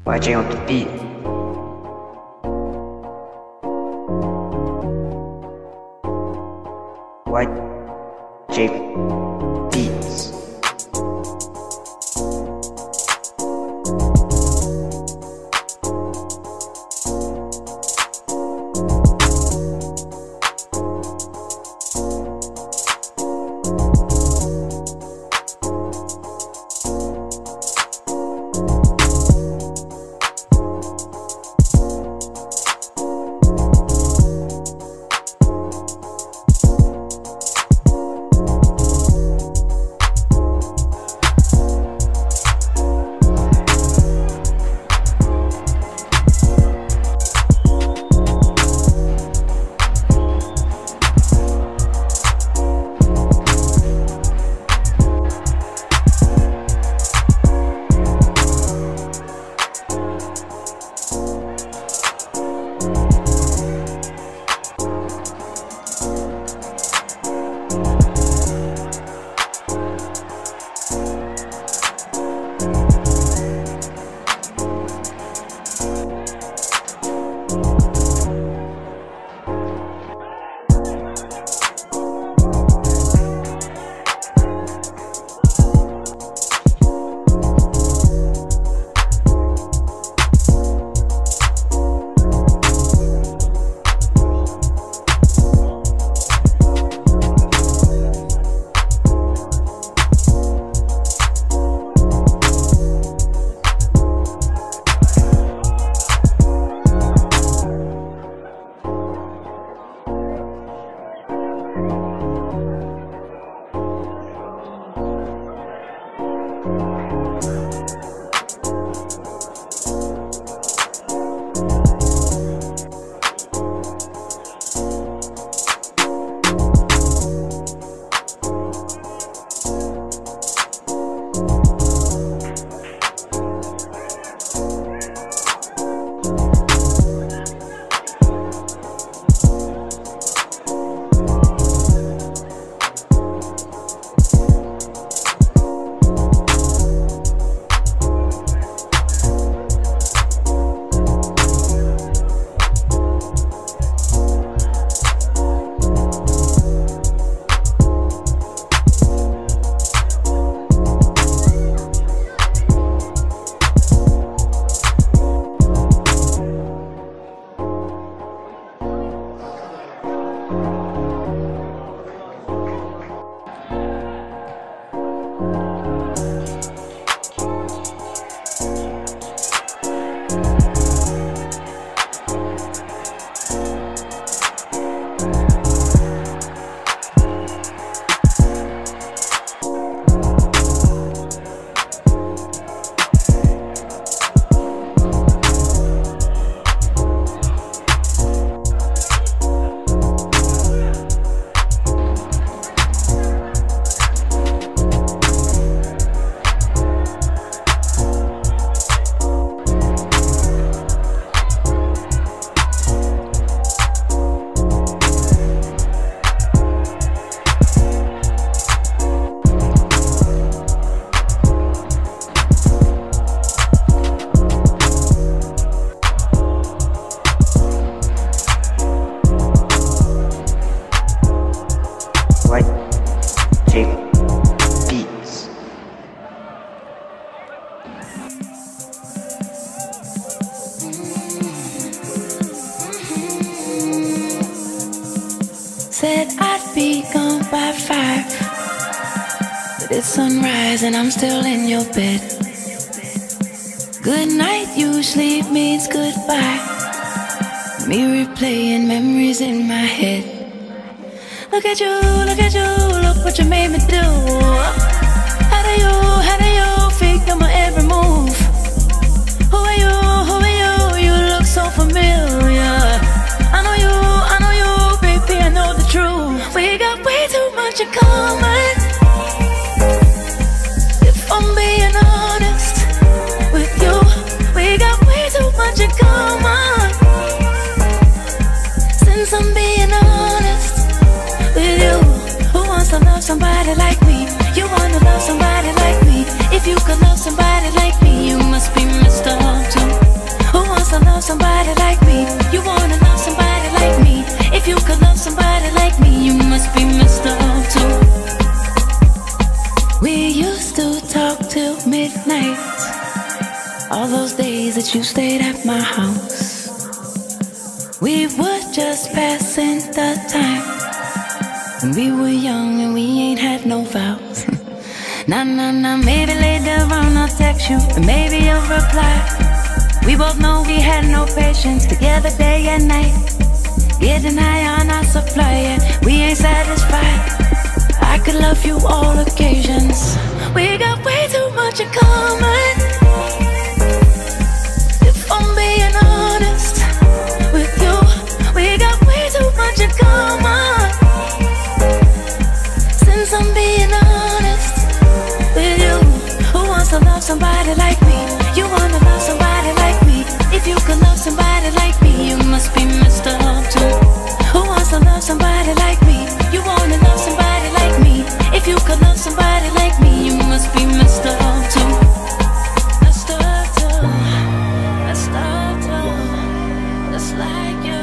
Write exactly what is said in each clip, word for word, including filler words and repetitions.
Y J on the beat. Y J Beats. Y J Beats. Said I'd be gone by five, but it's sunrise and I'm still in your bed. Good night usually means goodbye. Me replaying memories in my head. Look at you, look at you, look what you made me do. How do you, how do you figure my every move? Who are you, who are you, you look so familiar. I know you, I know you, baby, I know the truth. We got way too much in common. If I'm being honest with you, we got way too much in common. Since I'm being honest with you, who wants to love somebody like me? You wanna love somebody like me? All those days that you stayed at my house, we were just passing the time. When we were young and we ain't had no vows. Nah, nah, nah, maybe later on I'll text you and maybe you'll reply. We both know we had no patience together day and night. Getting high on our supply and we ain't satisfied. I could love you all occasions. We got way too much in common. If I'm being honest with you, we got way too much in common. Since I'm being honest with you, who wants to love somebody like me? You wanna love somebody like me. If you could love somebody like me, you must be messed up too. Who wants to love somebody like me? You wanna love somebody like me. If you could love somebody like me, you must be messed up too. Messed up too. Messed up too. Just like you.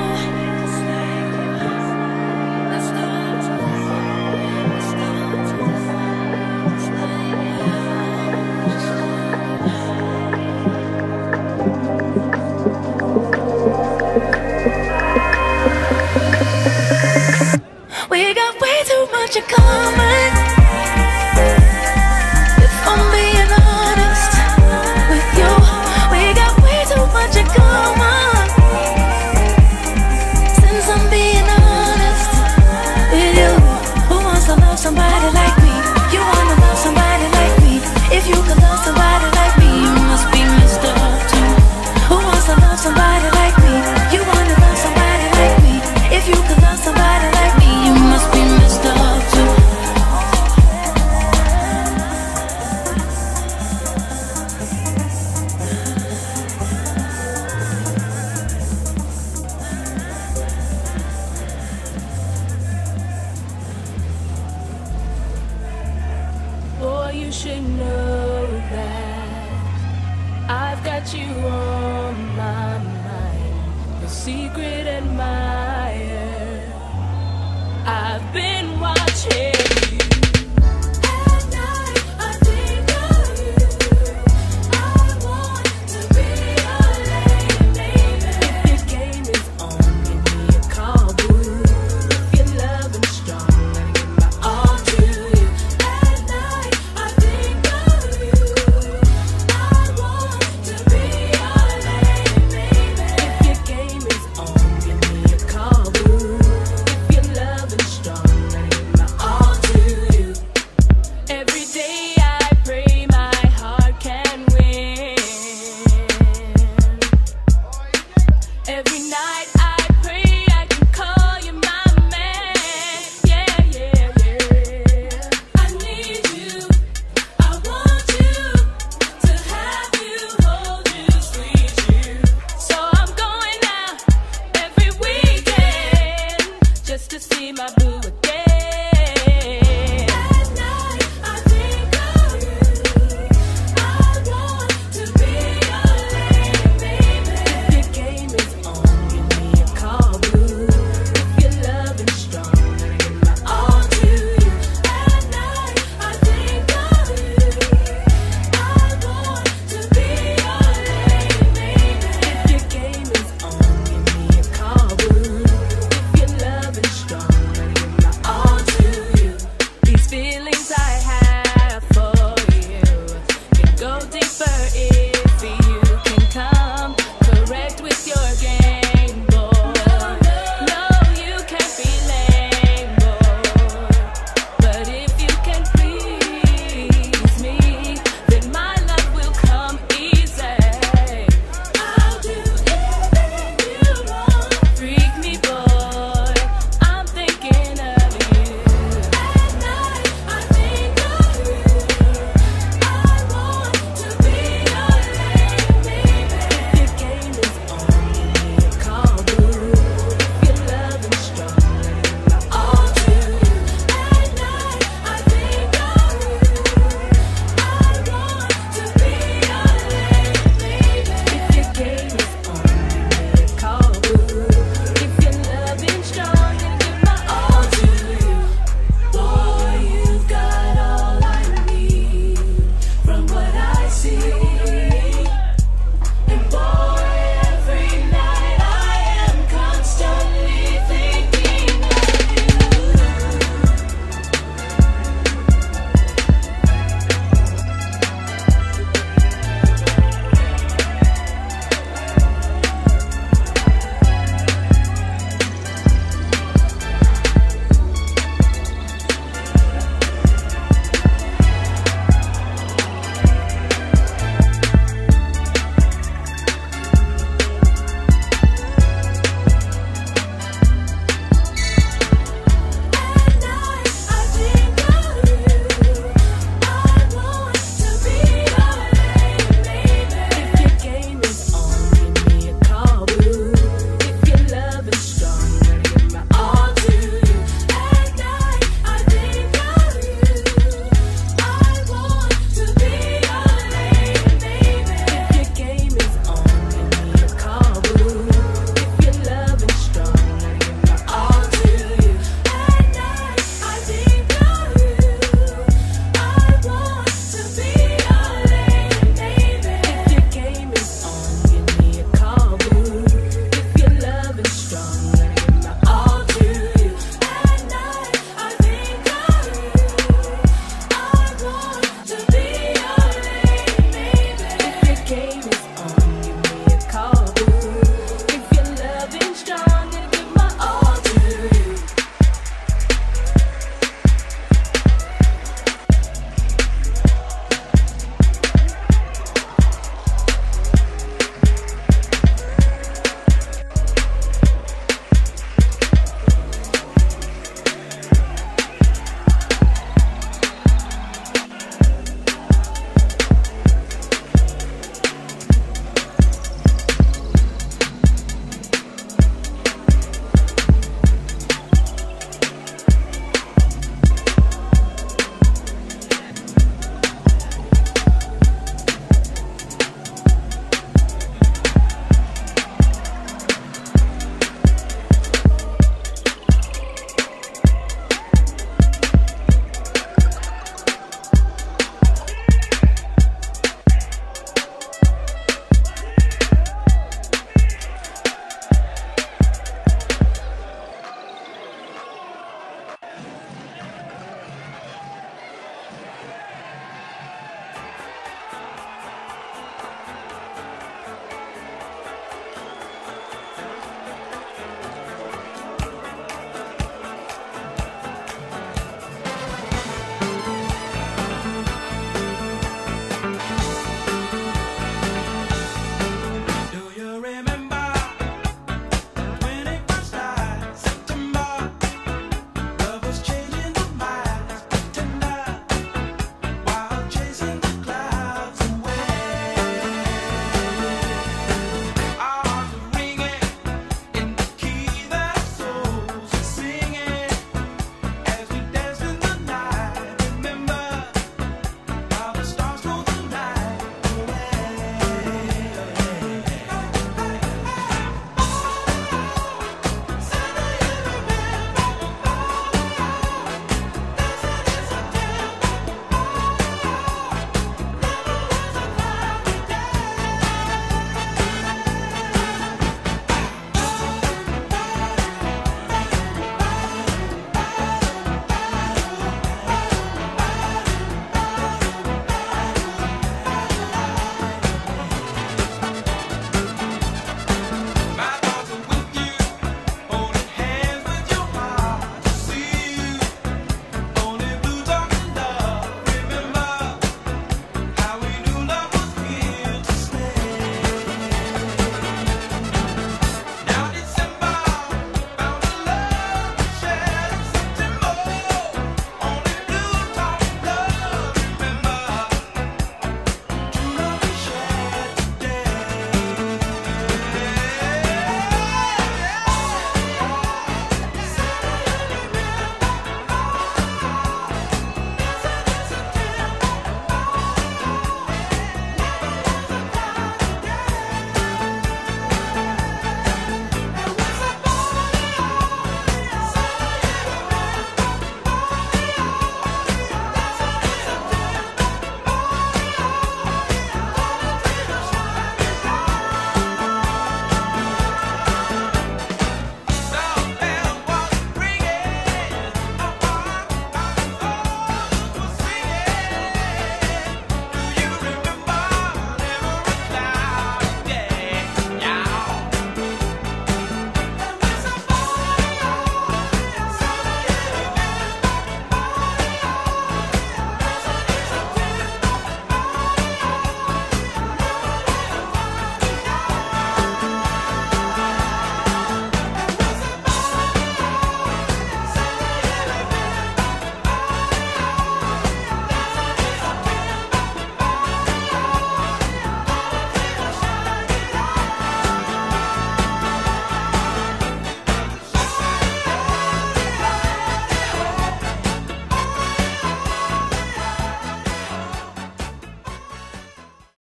Messed up too. Messed up too. Just like you. We got way too much in common. If I'm being honest with you, we got way too much in common. Since I'm being honest with you, who wants to love somebody like me? You wanna love somebody like me. If you could love somebody like me, you must be messed up too. Who wants to love somebody like me? You wanna love somebody like me. If you could love somebody like me, you must be messed up too. Boy, you should know that I've got you on my mind. The secret and